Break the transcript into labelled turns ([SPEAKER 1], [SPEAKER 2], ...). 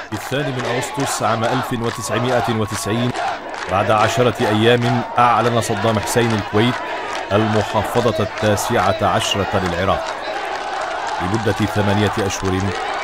[SPEAKER 1] في 2 أغسطس عام 1990 بعد 10 أيام أعلن صدام حسين الكويت المحافظة 19 للعراق لمدة 8 أشهر